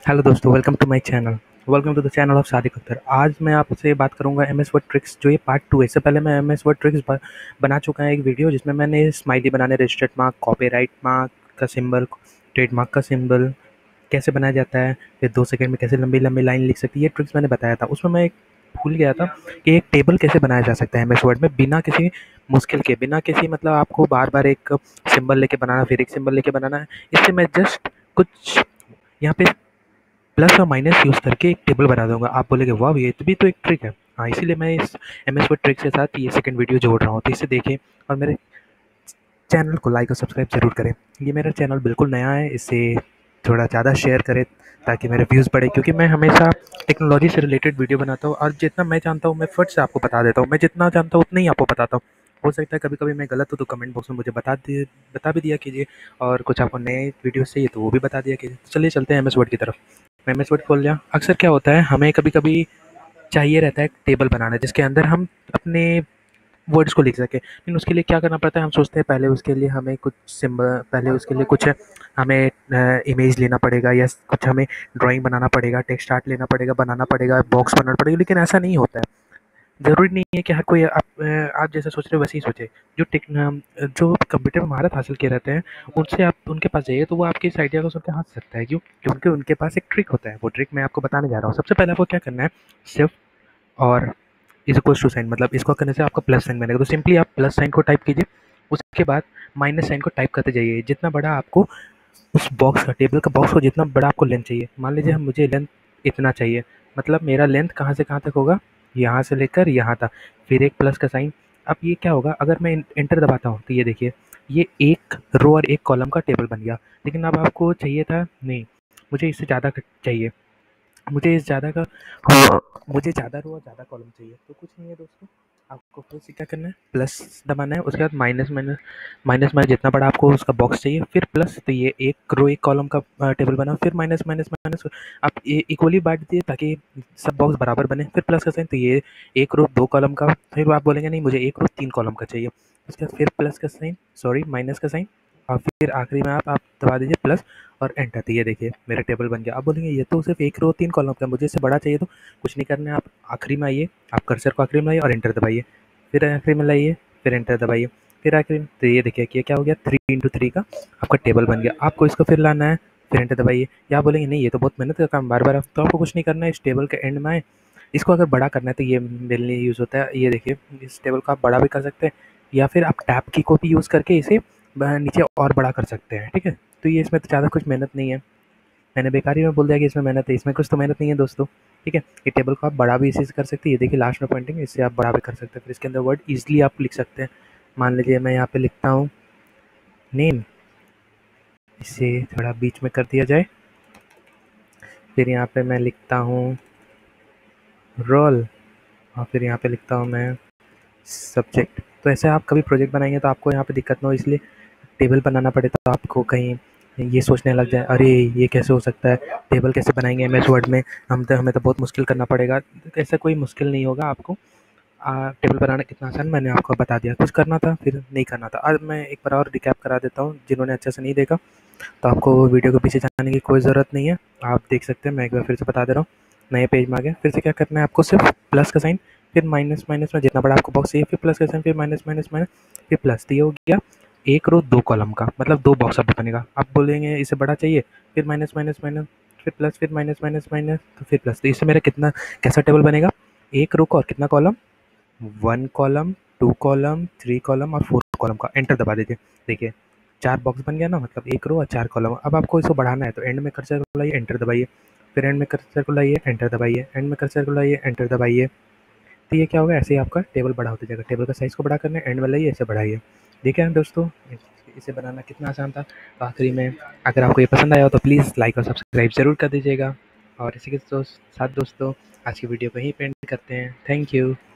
Hello दोस्तों, welcome to my channel. Welcome to the channel of Sadiq Akhtar. आज मैं आपसे बात करूंगा एमएस वर्ड ट्रिक्स, जो ये पार्ट 2 है। इससे पहले मैं एमएस वर्ड ट्रिक्स बना चुका है एक वीडियो, जिसमें मैंने स्माइली बनाने, रजिस्टर्ड मार्क, कॉपीराइट मार्क का सिंबल, ट्रेडमार्क का सिंबल कैसे बनाया जाता है, फिर 2 सेकंड में कैसे लंबी लंबी लाइन लिख सकती है, ये ट्रिक्स मैंने बताया था। उसमें मैं एक भूल गया था कि एक टेबल कैसे बनाया जा सकता है एमएस वर्ड में, बिना किसी मुश्किल के, बिना किसी मतलब आपको बार बार एक सिंबल लेके बनाना, फिर एक सिंबल लेके बनाना है। इससे मैं जस्ट कुछ यहाँ पे प्लस और माइनस यूज़ करके एक टेबल बना दूंगा। आप बोलेंगे वाह, ये तो भी तो एक ट्रिक है। हाँ, इसीलिए मैं इस एमएस वर्ड ट्रिक के साथ ये सेकंड वीडियो जोड़ रहा हूँ, तो इसे देखें और मेरे चैनल को लाइक और सब्सक्राइब ज़रूर करें। ये मेरा चैनल बिल्कुल नया है, इसे थोड़ा ज़्यादा शेयर करें ताकि मेरे व्यूज़ बढ़े, क्योंकि मैं हमेशा टेक्नोलॉजी से रिलेटेड वीडियो बनाता हूँ और जितना मैं जानता हूँ मैं फट से आपको बता देता हूँ। मैं जितना जानता हूँ उतना ही आपको बताता हूँ। हो सकता है कभी कभी मैं गलत हूँ तो कमेंट बॉक्स में मुझे बता भी दिया कीजिए, और कुछ आपको नए वीडियोस चाहिए तो वो भी बता दिया कीजिए। चलिए चलते हैं एमएस वर्ड की तरफ। मैं एमएस वर्ड खोल लिया। अक्सर क्या होता है, हमें कभी कभी चाहिए रहता है एक टेबल बनाना जिसके अंदर हम अपने वर्ड्स को लिख सकें, लेकिन उसके लिए क्या करना पड़ता है, हम सोचते हैं पहले उसके लिए हमें कुछ सिंबल, पहले उसके लिए कुछ हमें इमेज लेना पड़ेगा, या कुछ हमें ड्राइंग बनाना पड़ेगा, टेक्स्ट आर्ट लेना पड़ेगा, बनाना पड़ेगा, बॉक्स बनाना पड़ेगा। लेकिन ऐसा नहीं होता है। ज़रूरी नहीं है कि हर कोई आप जैसा सोच रहे हो वैसे ही सोचे। जो कंप्यूटर में महारत हासिल किए रहते हैं, उनसे आप उनके पास जाइए तो वो आपके इस आइडिया को सुन के हंस सकता है। क्यों? क्योंकि उनके पास एक ट्रिक होता है। वो ट्रिक मैं आपको बताने जा रहा हूँ। सबसे पहले आपको क्या करना है, सिर्फ और इज इक्वल्स टू साइन, मतलब इसको करने से आपका प्लस साइन बनेगा, तो सिंपली आप प्लस साइन को टाइप कीजिए। उसके बाद माइनस साइन को टाइप करते जाइए। जितना बड़ा आपको उस बॉक्स का, टेबल का बॉक्स को जितना बड़ा आपको लेंथ चाहिए, मान लीजिए हम मुझे लेंथ इतना चाहिए, मतलब मेरा लेंथ कहाँ से कहाँ तक होगा, यहाँ से लेकर यहाँ तक, फिर एक प्लस का साइन। अब ये क्या होगा, अगर मैं एंटर दबाता हूँ तो ये देखिए, ये एक रो और एक कॉलम का टेबल बन गया। लेकिन अब आपको चाहिए था नहीं, मुझे इससे ज़्यादा चाहिए, मुझे इस ज़्यादा का, हाँ, मुझे ज़्यादा रो और ज़्यादा कॉलम चाहिए। तो कुछ नहीं है दोस्तों, आपको फिर से क्या करना है, प्लस दबाना है। उसके बाद माइनस माइनस माइनस माइनस, जितना बड़ा आपको उसका बॉक्स चाहिए, फिर प्लस, तो ये एक रो एक कॉलम का टेबल बना, फिर माइनस माइनस माइनस, आप ये इक्वली बांट दीजिए ताकि सब बॉक्स बराबर बने, फिर प्लस का साइन, तो ये एक रो 2 कॉलम का, फिर आप बोलेंगे नहीं मुझे एक रो 3 कॉलम का चाहिए। उसके बाद फिर प्लस का साइन, सॉरी माइनस का साइन, और फिर आखिरी में आप दबा दीजिए प्लस और एंटर। तो ये देखिए मेरा टेबल बन गया। आप बोलेंगे ये तो सिर्फ एक रो 3 कॉलम का, मुझे इससे बड़ा चाहिए। तो कुछ नहीं करना है, आप आखिरी में आइए, आप कर्सर को आखिरी में लाइए और एंटर दबाइए, फिर आखिरी में लाइए, फिर एंटर दबाइए, फिर आखिरी में। तो ये देखिए कि ये क्या हो गया, 3 × 3 का आपका टेबल बन गया। आपको इसको फिर लाना है, फिर एंटर दबाइए। या आप बोलेंगे नहीं ये तो बहुत मेहनत का काम, बार बार, तो आपको कुछ नहीं करना है। इस टेबल के एंड में आए, इसको अगर बड़ा करना है तो ये मेरे लिए यूज़ होता है। ये देखिए, इस टेबल को आप बड़ा भी कर सकते हैं, या फिर आप टैब की को भी यूज़ करके इसे नीचे और बड़ा कर सकते हैं। ठीक है, तो ये इसमें तो ज़्यादा कुछ मेहनत नहीं है। मैंने बेकार ही में बोल दिया कि इसमें मेहनत है, इसमें कुछ तो मेहनत नहीं है दोस्तों। ठीक है, ये टेबल को आप बड़ा भी इसी से कर सकते हैं। ये देखिए लास्ट में पॉइंटिंग, इससे आप बड़ा भी कर सकते हैं। फिर इसके अंदर वर्ड ईजिली आप लिख सकते हैं। मान लीजिए मैं यहाँ पे लिखता हूँ नेम, इसे थोड़ा बीच में कर दिया जाए। फिर यहाँ पे मैं लिखता हूँ रोल, और फिर यहाँ पे लिखता हूँ मैं सब्जेक्ट। तो ऐसे आप कभी प्रोजेक्ट बनाएंगे तो आपको यहाँ पे दिक्कत ना हो, इसलिए टेबल बनाना पड़े तो आपको कहीं ये सोचने लग जाए अरे ये कैसे हो सकता है, टेबल कैसे बनाएंगे एमएस वर्ड में, हमें तो बहुत मुश्किल करना पड़ेगा। ऐसा कोई मुश्किल नहीं होगा आपको। टेबल बनाना कितना आसान, मैंने आपको बता दिया। कुछ करना था फिर नहीं करना था। आज मैं एक बार और रिकैप करा देता हूँ, जिन्होंने अच्छे से नहीं देखा तो आपको वीडियो के पीछे जाने की कोई ज़रूरत नहीं है, आप देख सकते हैं। मैं एक बार फिर से बता दे रहा हूँ, नए पेज में आ गया। फिर से क्या करना है आपको, सिर्फ प्लस का साइन, फिर माइनस माइनस में जितना बड़ा आपको बॉक्स चाहिए, फिर प्लस का साइन, फिर माइनस माइनस माइनस, फिर प्लस। तो ये हो गया एक रो 2 कॉलम का, मतलब 2 बॉक्स अब बनेगा। आप बोलेंगे इसे बड़ा चाहिए, फिर माइनस माइनस माइनस, फिर प्लस, फिर माइनस माइनस माइनस, तो फिर प्लस। तो इससे मेरा कितना, कैसा टेबल बनेगा, एक रो का और कितना कॉलम, 1 कॉलम, 2 कॉलम, 3 कॉलम और 4 कॉलम का। एंटर दबा दीजिए। देखिए 4 बॉक्स बन गया ना, मतलब एक रो और 4 कॉलम। अब आपको इसको बढ़ाना है तो एंड में कर्सर को लाइए, एंटर दबाइए, फिर एंड में कर्सर को लाइए, एंटर दबाइए, एंड में कर्सर को लाइए, एंटर दबाइए। तो ये क्या होगा, ऐसे ही आपका टेबल बड़ा होता जाएगा। टेबल का साइज़ को बड़ा करना है, एंड में लाइए, ऐसे बढ़ाइए। देखिए दोस्तों, इसे बनाना कितना आसान था। तो आखिरी में, अगर आपको ये पसंद आया हो तो प्लीज़ लाइक और सब्सक्राइब ज़रूर कर दीजिएगा। और इसी के साथ दोस्तों, आज की वीडियो को यहीं पे एंड करते हैं। Thank you.